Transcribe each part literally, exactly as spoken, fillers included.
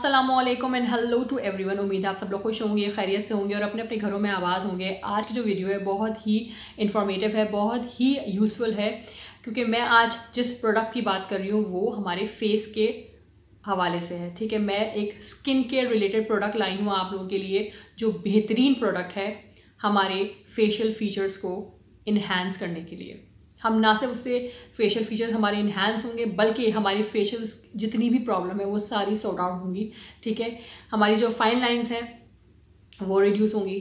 अस्सलामुअलैकुम and hello to everyone. उम्मीद है आप सब लोग खुश होंगे, खैरियत से होंगे और अपने अपने घरों में आबाद होंगे। आज की जो वीडियो है बहुत ही इंफॉर्मेटिव है, बहुत ही यूज़फुल है, क्योंकि मैं आज जिस प्रोडक्ट की बात कर रही हूँ वो हमारे फेस के हवाले से है। ठीक है, मैं एक स्किन केयर रिलेटेड प्रोडक्ट लाई हूँ आप लोगों के लिए, जो बेहतरीन प्रोडक्ट है हमारे फेशियल फीचर्स को इन्हांस करने के लिए। हम ना सिर्फ उससे फेशियल फीचर्स हमारे इन्हांस होंगे, बल्कि हमारी फेशियल जितनी भी प्रॉब्लम है वो सारी सॉर्ट आउट होंगी। ठीक है, हमारी जो फाइन लाइंस हैं वो रिड्यूस होंगी,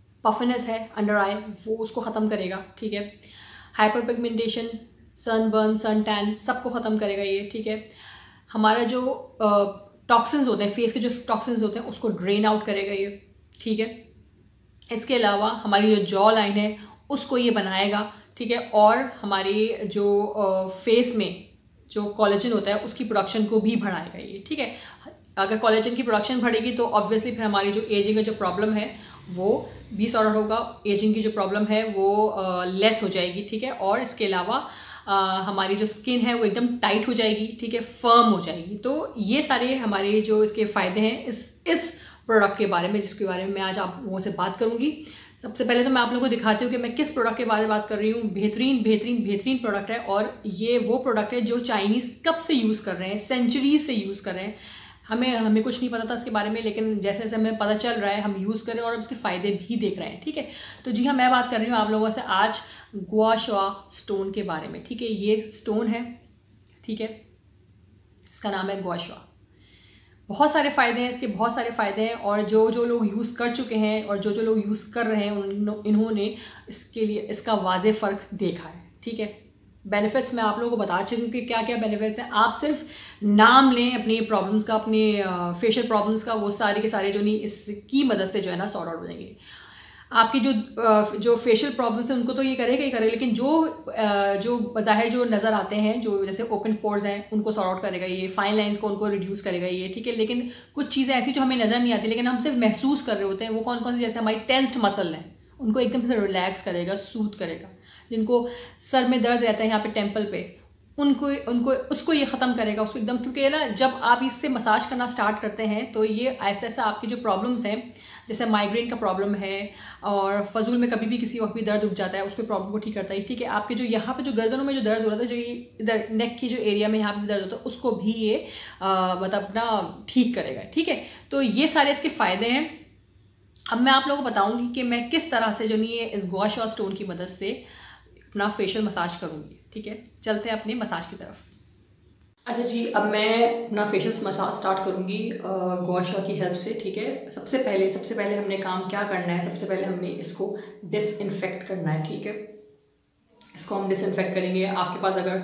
पफनेस है अंडर आई वो उसको ख़त्म करेगा। ठीक है, hyper pigmentation, sun burn, sun tan सबको ख़त्म करेगा ये। ठीक है, हमारा जो टॉक्सिन्स होते हैं, फेस के जो टॉक्सिन्स होते हैं उसको ड्रेन आउट करेगा ये। ठीक है, इसके अलावा हमारी जो जॉ लाइन है उसको ये बनाएगा। ठीक है, और हमारी जो फेस में जो कोलेजन होता है उसकी प्रोडक्शन को भी बढ़ाएगा ये। ठीक है, अगर कोलेजन की प्रोडक्शन बढ़ेगी तो ऑब्वियसली फिर हमारी जो एजिंग का जो प्रॉब्लम है वो भी सॉर्ट आउट होगा, एजिंग की जो प्रॉब्लम है वो लेस हो जाएगी। ठीक है, और इसके अलावा Uh, हमारी जो स्किन है वो एकदम टाइट हो जाएगी। ठीक है, फर्म हो जाएगी। तो ये सारे हमारे जो इसके फ़ायदे हैं इस इस प्रोडक्ट के बारे में, जिसके बारे में मैं आज आप लोगों से बात करूंगी। सबसे पहले तो मैं आप लोगों को दिखाती हूँ कि मैं किस प्रोडक्ट के बारे में बात कर रही हूँ। बेहतरीन बेहतरीन बेहतरीन प्रोडक्ट है, और ये वो प्रोडक्ट है जो चाइनीज़ कब से यूज़ कर रहे हैं, सेंचुरीज से यूज़ कर रहे हैं। हमें हमें कुछ नहीं पता था इसके बारे में, लेकिन जैसे जैसे हमें पता चल रहा है हम यूज़ कर रहे हैं और इसके फ़ायदे भी देख रहे हैं। ठीक है, तो जी हाँ, मैं बात कर रही हूँ आप लोगों से आज गुआ शुआ स्टोन के बारे में। ठीक है, ये स्टोन है। ठीक है, इसका नाम है गुआ शुआ। बहुत सारे फ़ायदे हैं इसके, बहुत सारे फ़ायदे हैं, और जो जो लोग यूज़ कर चुके हैं और जो जो लोग यूज़ कर रहे हैं उन, इन्होंने इसके लिए इसका वाज़े फ़र्क देखा है। ठीक है, बेनिफिट्स मैं आप लोगों को बता चुकी हूँ कि क्या क्या बेनिफिट्स हैं। आप सिर्फ नाम लें अपनी प्रॉब्लम्स का, अपने फेशियल प्रॉब्लम्स का, वो सारे के सारे जो नहीं इसकी मदद से जो है ना सॉर्ट आउट हो जाएंगे। आपकी जो जो फेशियल प्रॉब्लम्स हैं उनको तो ये करेगा ही करेगा, लेकिन जो जो बज़ाहिर जो नज़र आते हैं, जो जैसे ओपन पोर्स हैं उनको सॉर्ट आउट करेगा ये, फाइन लाइंस को उनको रिड्यूस करेगा ये। ठीक है, लेकिन कुछ चीज़ें ऐसी जो हमें नज़र नहीं आती लेकिन हम सिर्फ महसूस कर रहे होते हैं, वो कौन कौन सी, जैसे हमारी टेंस्ड मसल हैं उनको एकदम से रिलैक्स करेगा, सूथ करेगा। जिनको सर में दर्द रहता है यहाँ पे टेम्पल पे, उनको उनको उसको ये ख़त्म करेगा उसको एकदम, क्योंकि ना जब आप इससे मसाज करना स्टार्ट करते हैं तो ये ऐसा ऐसा आपकी जो प्रॉब्लम्स हैं, जैसे माइग्रेन का प्रॉब्लम है और फजूल में कभी भी किसी वक्त भी दर्द उठ जाता है, उसके प्रॉब्लम को ठीक करता है। ठीक है, आपके जो यहाँ पे जो गर्दनों में जो दर्द हो रहा था, जो ये इधर नेक की जो एरिया में यहाँ पे दर्द होता है, उसको भी ये मतलब ना ठीक करेगा। ठीक है, तो ये सारे इसके फ़ायदे हैं। अब मैं आप लोगों को बताऊँगी कि मैं किस तरह से जो नहीं है इस गुआ शुआ स्टोन की मदद से अपना फेशियल मसाज करूँगी। ठीक है, चलते हैं अपने मसाज की तरफ। अच्छा जी, अब मैं अपना फेशियल मसाज स्टार्ट करूँगी गुआ शुआ की हेल्प से। ठीक है, सबसे पहले सबसे पहले हमने काम क्या करना है, सबसे पहले हमने इसको डिसइंफेक्ट करना है। ठीक है, इसको हम डिसइंफेक्ट करेंगे। आपके पास अगर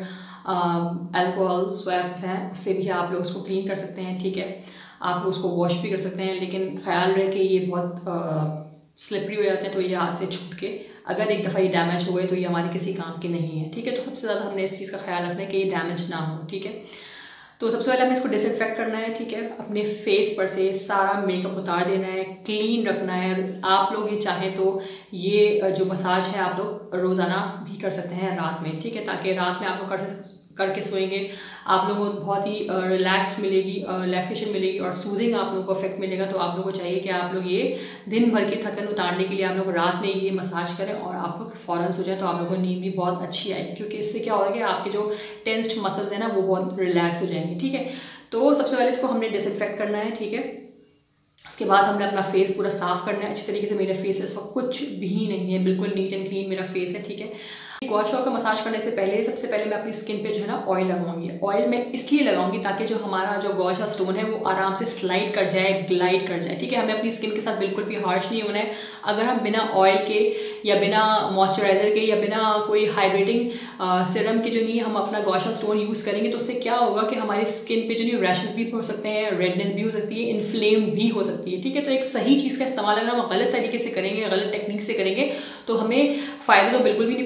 अल्कोहल स्वैब्स हैं उससे भी आप लोग उसको क्लीन कर सकते हैं। ठीक है, आप उसको वॉश भी कर सकते हैं, लेकिन ख्याल रहे कि ये बहुत स्लिपरी हो जाते हैं, तो ये हाथ से छूट के अगर एक दफ़ा ये डैमेज हो गए तो ये हमारे किसी काम के नहीं है। ठीक है, तो सबसे ज़्यादा हमने इस चीज़ का ख्याल रखना है कि ये डैमेज ना हो। ठीक है, तो सबसे पहले हमें इसको डिसइंफेक्ट करना है। ठीक है, अपने फेस पर से सारा मेकअप उतार देना है, क्लीन रखना है। आप लोग ये चाहें तो ये जो मसाज है आप लोग रोज़ाना भी कर सकते हैं रात में। ठीक है, ताकि रात में आप लोग कर करके सोएंगे, आप लोगों को बहुत ही रिलैक्स मिलेगी, रिलैक्सेशन मिलेगी और सूदिंग आप लोगों को इफेक्ट मिलेगा। तो आप लोगों को चाहिए कि आप लोग ये दिन भर की थकन उतारने के लिए आप लोग रात में ये मसाज करें और आप लोग फ़ौरन सो जाए, तो आप लोगों को नींद भी बहुत अच्छी आएगी, क्योंकि इससे क्या होगा कि आपके जो टेंस्ड मसल्स हैं ना वो बहुत रिलैक्स हो जाएंगे। ठीक है, तो सबसे पहले इसको हमने डिसइंफेक्ट करना है। ठीक है, उसके बाद हमने अपना फेस पूरा साफ़ करना है अच्छी तरीके से। मेरे फेस इस वक्त कुछ भी नहीं है, बिल्कुल नीट एंड क्लीन मेरा फेस है। ठीक है, गुआ शुआ का मसाज करने से पहले सबसे पहले मैं अपनी स्किन पे जो है ना ऑयल लगाऊंगी। ऑयल मैं इसलिए लगाऊंगी ताकि जो हमारा जो गुआ शुआ स्टोन है वो आराम से स्लाइड कर जाए, ग्लाइड कर जाए। ठीक है, हमें अपनी स्किन के साथ बिल्कुल भी हार्श नहीं होना है। अगर हम बिना ऑयल के या बिना मॉइस्चराइज़र के या बिना कोई हाइड्रेटिंग सीरम के जो नहीं हम अपना गुआ शुआ स्टोन यूज़ करेंगे तो उससे क्या होगा कि हमारी स्किन पे जो नहीं रैशेस भी हो सकते हैं, रेडनेस भी हो सकती है, इन्फ्लेम भी हो सकती है। ठीक है, तो एक सही चीज़ का इस्तेमाल अगर हम गलत तरीके से करेंगे, गलत टेक्निक से करेंगे तो हमें फ़ायदे तो बिल्कुल भी नहीं पहुँचेंगे, बल्कि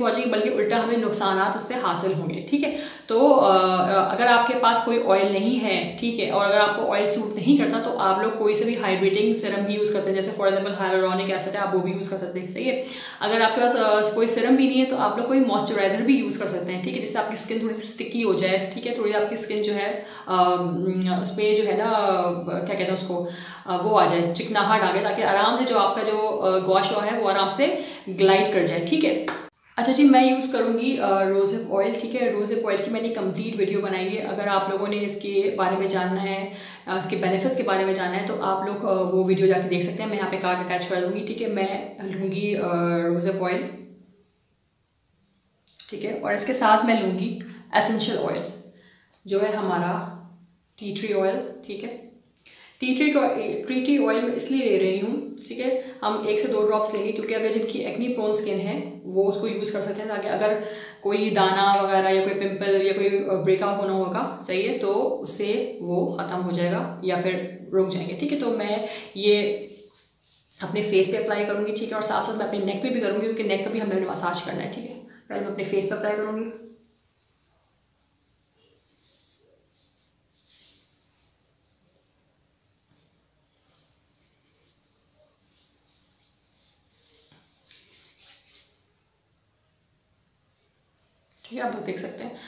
बल्कि उल्टा हमें नुकसान उससे हासिल होंगे, ठीक है। तो अगर आपके पास कोई ऑयल नहीं है, ठीक है, और अगर आपको ऑयल सूट नहीं करता तो आप लोग कोई से भी हाइड्रेटिंग सीरम भी यूज़ करते हैं, जैसे फॉर एग्जाम्पल हाइलुरोनिक एसिड है, आप वो भी यूज़ कर सकते हैं, सही है। अगर आपके पास कोई सीरम भी नहीं है तो आप लोग कोई मॉइस्चराइजर भी यूज़ कर सकते हैं, ठीक है, जिससे आपकी स्किन थोड़ी सी स्टिकी हो जाए, ठीक है, थोड़ी आपकी स्किन जो है उसमें जो है ना क्या कहते हैं उसको, वो आ जाए, चिकनाहट आ गया, ताकि आराम से जो आपका जो गॉश है वो आराम से ग्लाइड कर जाए, ठीक है। अच्छा जी, मैं यूज़ करूँगी रोज़हिप ऑयल, ठीक है। रोज़हिप ऑयल की मैंने कंप्लीट वीडियो बनाई है, अगर आप लोगों ने इसके बारे में जानना है, इसके बेनिफिट्स के बारे में जानना है तो आप लोग वो वीडियो जाके देख सकते हैं, मैं यहाँ पे कार्ड अटैच कर दूँगी, ठीक है। मैं लूँगी रोज़हिप ऑयल, ठीक है, और इसके साथ मैं लूँगी एसेंशियल ऑयल जो है हमारा टी ट्री ऑयल, ठीक है। Tea tree tea tree oil में इसलिए ले रही हूँ, ठीक है, हम एक से दो ड्रॉप्स लेंगे, क्योंकि अगर जिनकी एक्नी प्रोन स्किन है वो उसको यूज़ कर सकते हैं, ताकि अगर कोई दाना वगैरह या कोई पिंपल या कोई ब्रेकआउट होना होगा, सही है, तो उससे वो ख़त्म हो जाएगा या फिर रुक जाएंगे, ठीक है। तो मैं ये अपने फेस पे अप्लाई करूँगी, ठीक है, और साथ साथ मैं अपने नेक पे भी करूँगी, क्योंकि नेक का भी हमें मसाज करना है, ठीक है। पहले मैं अपने फेस पे अप्लाई करूँगी, ठीक है, आप लोग देख सकते हैं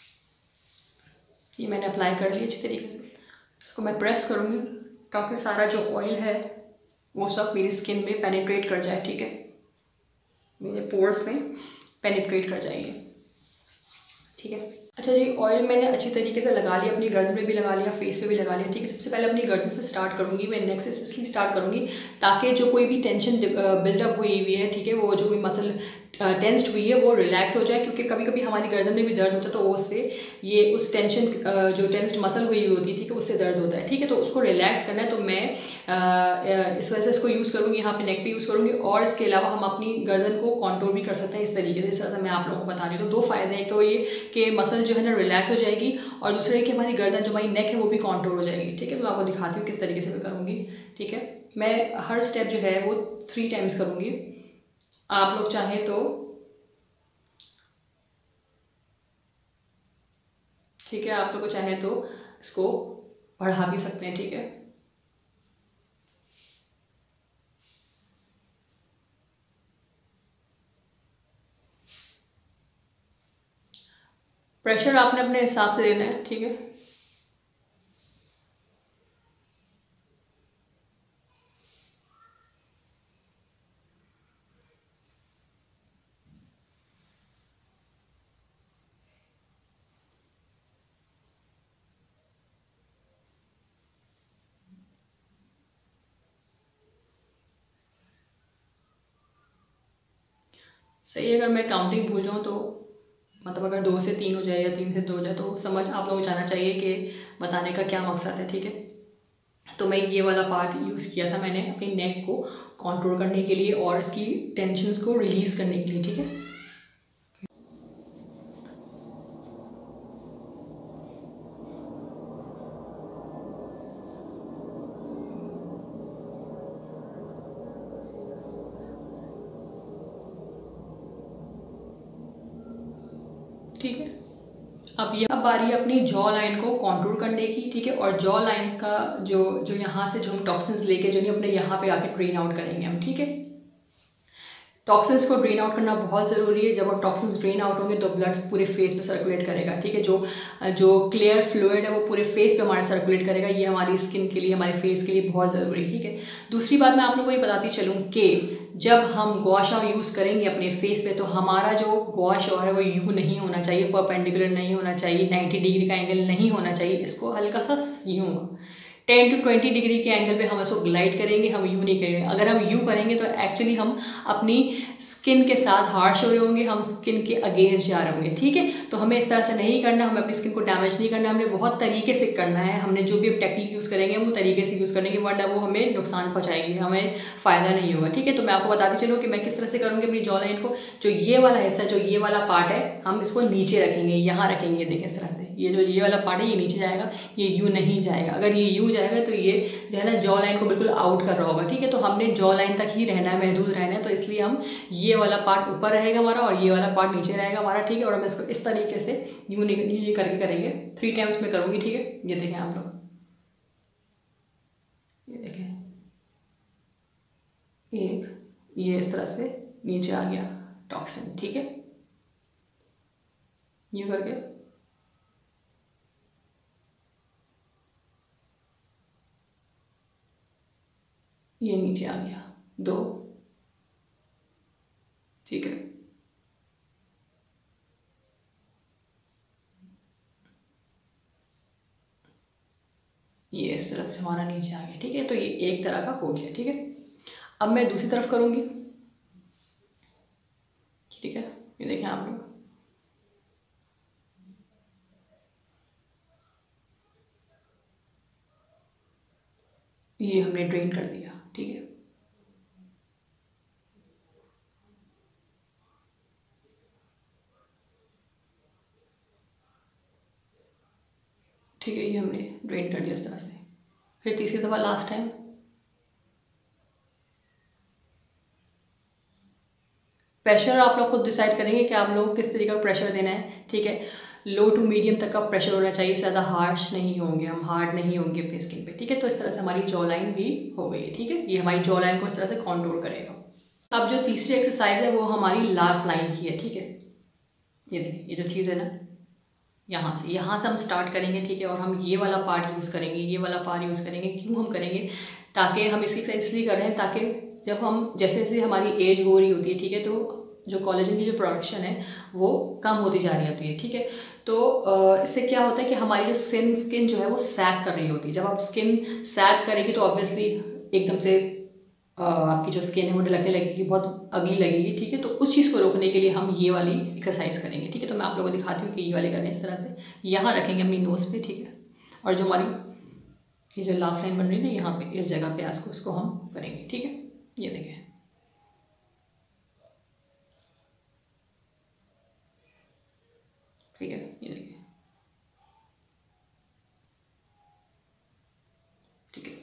ये मैंने अप्लाई कर लिया अच्छी तरीके से। इसको मैं प्रेस करूँगी ताकि सारा जो ऑयल है वो सब मेरी स्किन में पेनिट्रेट कर जाए, ठीक है, मेरे पोर्स में पेनिट्रेट कर जाएगी, ठीक है। अच्छा जी, ऑयल मैंने अच्छी तरीके से लगा लिया, अपनी गर्दन पे भी लगा लिया, फेस पे भी लगा लिया, ठीक है। सबसे पहले अपनी गर्दन से स्टार्ट करूँगी, मैं नेक से इसलिए स्टार्ट करूँगी ताकि जो कोई भी टेंशन बिल्डअप हुई हुई है, ठीक है, वो जो कोई मसल टेंस्ड हुई है वो रिलैक्स हो जाए, क्योंकि कभी कभी हमारी गर्दन में भी दर्द होता है, तो उससे ये उस टेंशन जो टेंस्ड मसल हुई हुई होती है, ठीक है, उससे दर्द होता है, ठीक है। तो उसको रिलैक्स करना है, तो मैं इस वजह से इसको यूज़ करूँगी, यहाँ पे नेक पे यूज़ करूँगी, और इसके अलावा हम अपनी गर्दन को कॉन्टोर भी कर सकते हैं इस तरीके से, इस तरह से मैं आप लोगों को बता रही हूँ। तो दो फायदे हैं, तो ये कि मसल जो है ना रिलैक्स हो जाएगी, और दूसरे कि हमारी गर्दन जो हमारी नेक है वो भी कॉन्टोर हो जाएगी, ठीक है। तो मैं आपको दिखाती हूँ किस तरीके से मैं करूँगी, ठीक है। मैं हर स्टेप जो है वो थ्री टाइम्स करूँगी, आप लोग चाहें तो, ठीक है, आप लोग को चाहे तो इसको बढ़ा भी सकते हैं, ठीक है। प्रेशर आपने अपने हिसाब से देना है, ठीक है। सही है, अगर मैं काउंटिंग भूल जाऊँ तो मतलब अगर दो से तीन हो जाए या तीन से दो हो जाए तो समझ आप लोगों को जाना चाहिए कि बताने का क्या मकसद है, ठीक है। तो मैं ये वाला पार्ट यूज़ किया था मैंने अपनी नेक को कंट्रोल करने के लिए और इसकी टेंशन्स को रिलीज़ करने के लिए, ठीक है। ठीक है, अब ये अब बारी है अपनी जॉ लाइन को कंट्रोल करने की, ठीक है। और जॉ लाइन का जो जो यहाँ से जो हम टॉक्सिन्स लेके जो नहीं अपने यहाँ पे आके ड्रेन आउट करेंगे हम, ठीक है। टॉक्सिन्स को ड्रेन आउट करना बहुत ज़रूरी है। जब आप टॉक्सिन्स ड्रेन आउट होंगे तो ब्लड पूरे फेस पे सर्कुलेट करेगा, ठीक है। जो जो क्लियर फ्लूइड है वो पूरे फेस पे हमारे सर्कुलेट करेगा, ये हमारी स्किन के लिए हमारे फेस के लिए बहुत ज़रूरी है, ठीक है। दूसरी बात मैं आप लोगों को ये बताती चलूँ कि जब हम गॉश ऑयल यूज़ करेंगे अपने फेस पे तो हमारा जो गॉश ऑयल है वो यू नहीं होना चाहिए, परपेंडिकुलर नहीं होना चाहिए, नाइन्टी डिग्री का एंगल नहीं होना चाहिए, इसको हल्का सा यूँ टेन टू ट्वेंटी डिग्री के एंगल पे हम इसको ग्लाइड करेंगे, हम यू नहीं करेंगे। अगर हम यू करेंगे तो एक्चुअली हम अपनी स्किन के साथ हार्श हो रहे होंगे, हम स्किन के अगेंस्ट जा रहे होंगे, ठीक है। तो हमें इस तरह से नहीं करना, हमें अपनी स्किन को डैमेज नहीं करना, हमने बहुत तरीके से करना है। हमने जो भी टेक्निक यूज़ करेंगे वो तरीके से यूज़ करेंगे, वरना वो हमें नुकसान पहुँचाएगी, हमें फ़ायदा नहीं होगा, ठीक है। तो मैं आपको बताती चलूँ कि मैं किस तरह से करूँगी अपनी जॉ लाइन को। जो ये वाला हिस्सा, जो ये वाला पार्ट है, हम इसको नीचे रखेंगे, यहाँ रखेंगे, देखें इस तरह से ये जो ये वाला पार्ट है ये नीचे जाएगा, ये यू नहीं जाएगा। अगर ये यू जाएगा तो ये जो है ना जॉ लाइन को बिल्कुल आउट कर रहा होगा, ठीक है। तो हमने जॉ लाइन तक ही रहना है, महदूद रहना है, तो इसलिए हम ये वाला पार्ट ऊपर रहेगा हमारा और ये वाला पार्ट नीचे रहेगा हमारा, ठीक है। और हम इसको इस तरीके से यू नीचे करके करेंगे, थ्री टाइम्स में करूँगी, ठीक है। ये देखें आप लोग, ये देखें एक, ये इस तरह से नीचे आ गया टॉक्सिन, ठीक है। ये करके ये नीचे आ गया दो, ठीक है। ये इस तरह से हमारा नीचे आ गया, ठीक है। तो ये एक तरह का हो गया, ठीक है। अब मैं दूसरी तरफ करूंगी, ठीक है। ये देखें आप लोग, ये हमने ड्रेन कर दिया, ठीक है। ठीक है, ये हमने ड्रेन कर दिया इस तरह से। फिर तीसरी दफ़ा लास्ट टाइम, प्रेशर आप लोग खुद डिसाइड करेंगे कि आप लोग किस तरीके का प्रेशर देना है, ठीक है। लो टू मीडियम तक का प्रेशर होना चाहिए, ज़्यादा हार्श नहीं होंगे हम, हार्ड नहीं होंगे अपनी स्किन पे, ठीक है। तो इस तरह से हमारी जॉ लाइन भी हो गई है, ठीक है। ये हमारी जॉ लाइन को इस तरह से कॉन्टूर करेगा। अब जो तीसरी एक्सरसाइज है वो हमारी लाफ लाइन की है, ठीक है। ये देखिए, ये जो चीज़ है ना, यहाँ से यहाँ से हम स्टार्ट करेंगे, ठीक है। और हम ये वाला पार्ट यूज़ करेंगे, ये वाला पार्ट यूज़ करेंगे। क्यों हम करेंगे? ताकि हम इसकी एक्सरसाइज इसलिए कर रहे हैं ताकि जब हम जैसे जैसे हमारी एज हो रही होती है, ठीक है, तो जो कोलेजन की जो प्रोडक्शन है वो कम होती जा रही होती है, ठीक है। तो इससे क्या होता है कि हमारी जो स्किन स्किन जो है वो सैग कर रही होती है। जब आप स्किन सैग करेगी तो ऑब्वियसली एकदम से आपकी जो स्किन है वो लगने लगेगी, बहुत अगली लगेगी, ठीक है। तो उस चीज़ को रोकने के लिए हम ये वाली एक्सरसाइज करेंगे, ठीक है। तो मैं आप लोगों को दिखाती हूँ कि ये वाले करने इस तरह से यहाँ रखेंगे अपनी नोज़ पे, ठीक है। और जो हमारी ये जो लाफ लाइन बन रही है ना, यहाँ पे इस जगह पे इसको उसको हम करेंगे, ठीक है। ये देखें, ठीक है। ये देखिए, ठीक है।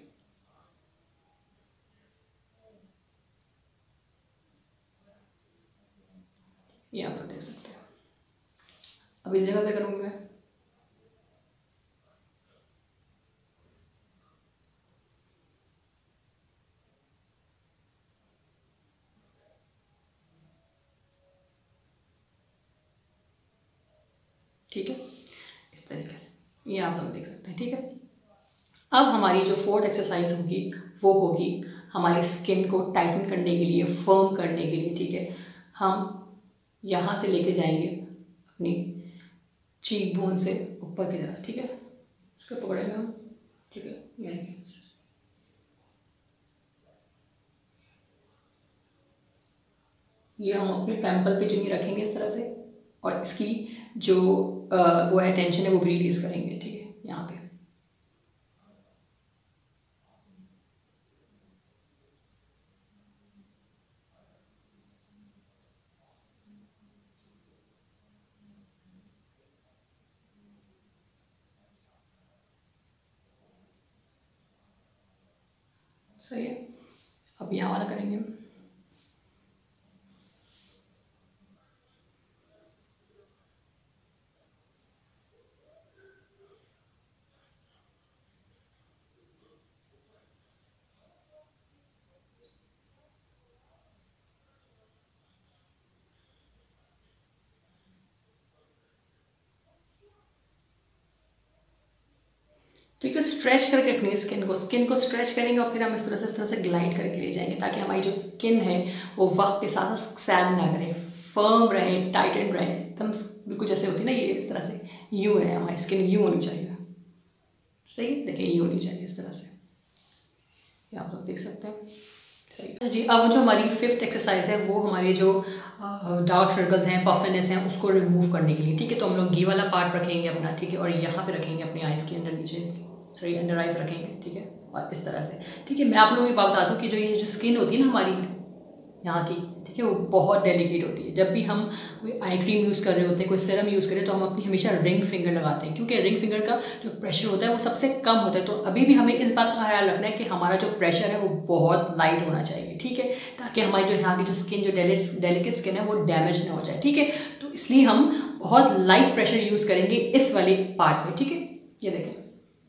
ये आप लोग देख सकते हैं। अब इस जगह पे करूँगी मैं, ठीक है, इस तरीके से। ये आप लोग देख सकते हैं, ठीक है। अब हमारी जो फोर्थ एक्सरसाइज होगी वो होगी हमारी स्किन को टाइटन करने के लिए, फर्म करने के लिए, ठीक है। हम यहाँ से लेके जाएंगे अपनी चीक बोन से ऊपर की तरफ, ठीक है। इसको पकड़ेंगे हम, ठीक है। यानी ये हम अपने टेम्पल पे चुन्नी रखेंगे इस तरह से, और इसकी जो आ, वो है टेंशन है वो भी रिलीज करेंगे, ठीक है। यहाँ पे सही है। अब यहाँ वाला करेंगे हम, ठीक है। स्ट्रेच करके रखनी है स्किन को, स्किन को स्ट्रेच करेंगे और फिर हम इस तरह से इस तरह से ग्लाइड करके ले जाएंगे ताकि हमारी जो स्किन है वो वक्त के साथ सैग ना करे, फर्म रहे, टाइटेंड रहे, एकदम बिल्कुल जैसे होती है ना, ये इस तरह से यूँ रहे, हमारी स्किन यूँ होनी चाहिए। सही, देखिए यूँ होनी चाहिए इस तरह से, ये आप लोग देख सकते हैं। सही जी। अब जो हमारी फिफ्थ एक्सरसाइज है वो हमारे जो डार्क सर्कल्स हैं, पफिनेस हैं, उसको रिमूव करने के लिए, ठीक है। तो हम लोग ये वाला पार्ट रखेंगे अपना, ठीक है। और यहाँ पे रखेंगे अपनी आइज़ के अंदर नीचे, सॉरी अंडर आइज रखेंगे, ठीक है। और इस तरह से, ठीक है। मैं आप लोगों की बात बता दूँ कि जो ये जो स्किन होती है ना हमारी यहाँ की, ठीक है, वो बहुत डेलिकेट होती है। जब भी हम कोई आई क्रीम यूज़ कर रहे होते हैं, कोई सीरम यूज़ करें, तो हम अपनी हमेशा रिंग फिंगर लगाते हैं, क्योंकि रिंग फिंगर का जो प्रेशर होता है वो सबसे कम होता है। तो अभी भी हमें इस बात का ख्याल रखना है कि हमारा जो प्रेशर है वो बहुत लाइट होना चाहिए, ठीक है, ताकि हमारी जो यहाँ की जो स्किन, जो डेलिकेट स्किन है वो डैमेज ना हो जाए, ठीक है। तो इसलिए हम बहुत लाइट प्रेशर यूज़ करेंगे इस वाले पार्ट में, ठीक है। ये देखें,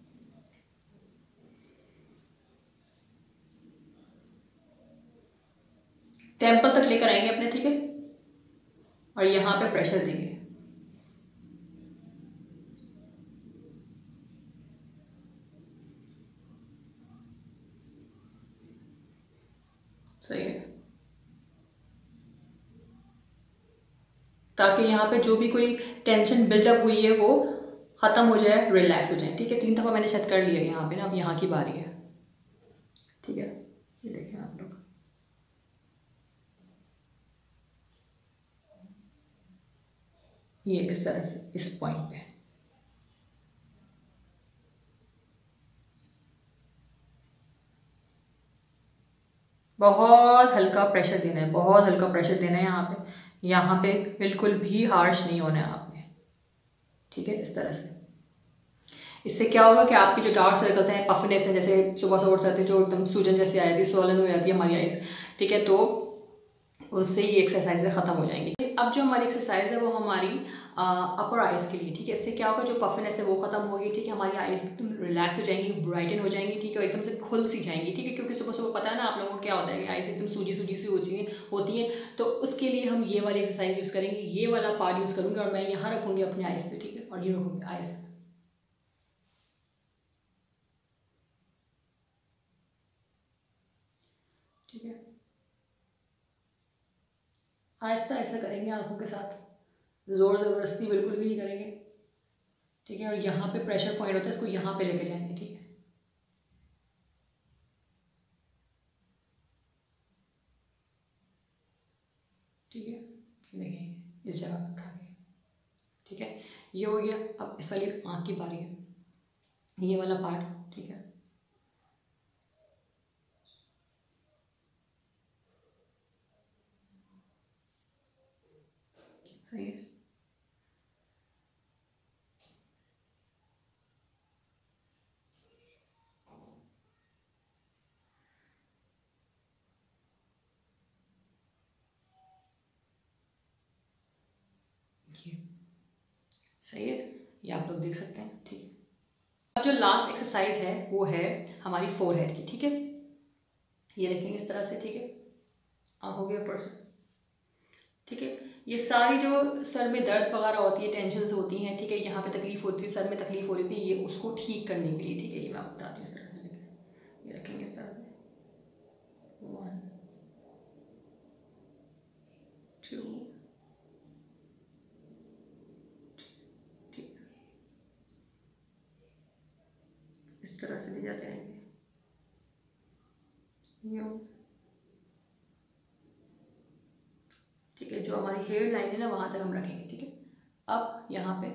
टेम्पल तक लेकर आएंगे अपने, ठीक है, और यहाँ पे प्रेशर देंगे। सही है, ताकि यहाँ पे जो भी कोई टेंशन बिल्डअप हुई है वो ख़त्म हो जाए, रिलैक्स हो जाए, ठीक है। तीन दफ़ा मैंने शायद कर लिया यहाँ पे ना, अब यहाँ की बारी है, ठीक है। ये देखें आप लोग, ये इस तरह से इस पॉइंट पे, बहुत हल्का प्रेशर देना है, बहुत हल्का प्रेशर देना है यहाँ पे। यहाँ पे बिल्कुल भी हार्श नहीं होना है आपने, ठीक है, इस तरह से। इससे क्या होगा कि आपकी जो डार्क सर्कल्स हैं, पफनेस हैं, जैसे सुबह सुबह उठ जाती है जो एकदम सूजन जैसी आई थी, स्वॉलन हो जाती है हमारी आइज़, ठीक है, तो उससे ये एक्सरसाइजें ख़त्म हो जाएंगी। अब जो हमारी एक्सरसाइज है वो हमारी अपर आइज़ के लिए, ठीक है। इससे क्या होगा, जो पफनेस है वो ख़त्म होगी, ठीक है, हमारी आइज़ एकदम रिलैक्स हो जाएंगी, ब्राइटन हो जाएंगी, ठीक है, और एकदम से खुल सी जाएंगी, ठीक है। क्योंकि सुबह सुबह पता है ना आप लोगों को क्या होता है कि आइज़ एकदम सूजी सूजी सी होती हैं होती हैं तो उसके लिए हम ये वाली एक्सरसाइज यूज़ करेंगे, ये वाला पार्ट यूज़ करूँगी, और मैं यहाँ रखूँगी अपने आइज़ पे, ठीक है, और ये रखूँगी आइज़, ठीक है। आहिस्ता ऐसा करेंगे आंखों के साथ, ज़ोर ज़बरदस्ती बिल्कुल भी नहीं करेंगे, ठीक है। और यहाँ पे प्रेशर पॉइंट होता है, इसको यहाँ पे लेके जाएंगे, ठीक है, ठीक है। देखेंगे इस जगह पर उठा के, ठीक है, ये हो गया। अब इस वाली आँख की बारी है, ये वाला पार्ट, ठीक है, सही है। ये सही है, ये आप लोग देख सकते हैं, ठीक है। अब जो लास्ट एक्सरसाइज है वो है हमारी फोरहेड की, ठीक है। ये रखेंगे इस तरह से, ठीक है, आंखों के ऊपर से, ठीक है। ये सारी जो सर में दर्द वगैरह होती है, टेंशन्स होती हैं, ठीक है, यहाँ पे तकलीफ होती है, सर में तकलीफ हो रही थी, ये उसको ठीक करने के लिए, ठीक है, ये मैं आपको बताती हूँ इस तरह से। ये रखेंगे इस तरह से, वन टू, ठीक, इस तरह से भी जाते रहेंगे, यूँ, ठीक है। जो हमारी हेयर लाइन है ना वहाँ तक हम रखेंगे, ठीक है। अब यहाँ पे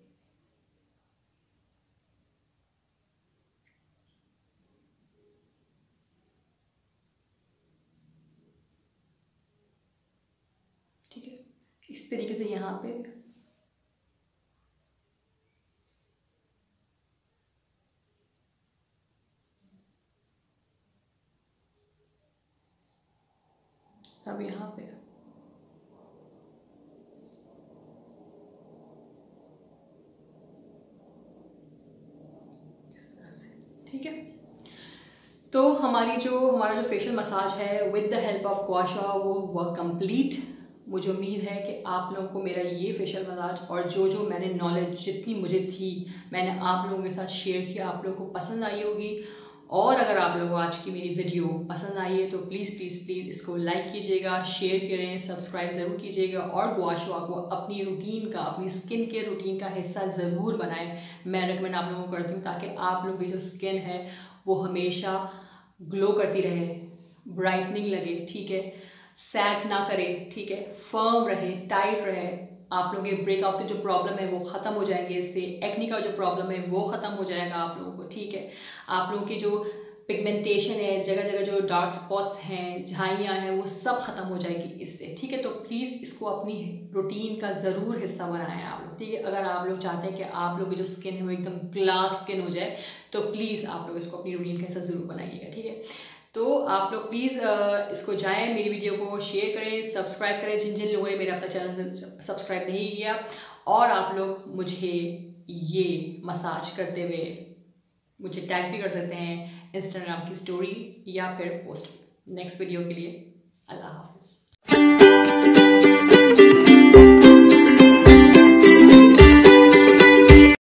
ठीक है, इस तरीके से यहाँ पे अब यहाँ पे इस तरह से, ठीक है। तो हमारी जो हमारा जो फेशियल मसाज है विद द हेल्प ऑफ गवा शवा वो हुआ कंप्लीट। मुझे उम्मीद है कि आप लोगों को मेरा ये फेशियल मसाज और जो जो मैंने नॉलेज जितनी मुझे थी मैंने आप लोगों के साथ शेयर किया, आप लोगों को पसंद आई होगी। और अगर आप लोगों को आज की मेरी वीडियो पसंद आई है तो प्लीज़ प्लीज़ प्लीज़ इसको लाइक कीजिएगा, शेयर करें, सब्सक्राइब ज़रूर कीजिएगा और गवा शवा को अपनी रूटीन का, अपनी स्किन केयर रूटीन का हिस्सा ज़रूर बनाएं। मैं रिकमेंड आप लोगों को करती हूँ ताकि आप लोगों की जो स्किन है वो हमेशा ग्लो करती रहे, ब्राइटनिंग लगे, ठीक है, सैग ना करे, ठीक है, फर्म रहे, टाइट रहे। आप लोगों के ब्रेकआउट के जो प्रॉब्लम है वो ख़त्म हो जाएंगे इससे, एक्नी का जो प्रॉब्लम है वो ख़त्म हो जाएगा आप लोगों को, ठीक है। आप लोगों की जो पिगमेंटेशन है, जगह जगह जो डार्क स्पॉट्स हैं, झाइयाँ हैं, वो सब ख़त्म हो जाएगी इससे, ठीक है। तो प्लीज़ इसको अपनी रूटीन का ज़रूर हिस्सा बनाएं आप लोग, ठीक है। अगर आप लोग चाहते हैं कि आप लोग की जो स्किन है वो एकदम ग्लास स्किन हो जाए, तो प्लीज़ आप लोग इसको अपनी रूटीन का हिस्सा ज़रूर बनाइएगा, ठीक है। तो आप लोग प्लीज़ इसको जाएं, मेरी वीडियो को शेयर करें, सब्सक्राइब करें जिन जिन लोगों ने मेरा अपना चैनल सब्सक्राइब नहीं किया, और आप लोग मुझे ये मसाज करते हुए मुझे टैग भी कर सकते हैं इंस्टाग्राम की स्टोरी या फिर पोस्ट। नेक्स्ट वीडियो के लिए अल्लाह हाफिज़।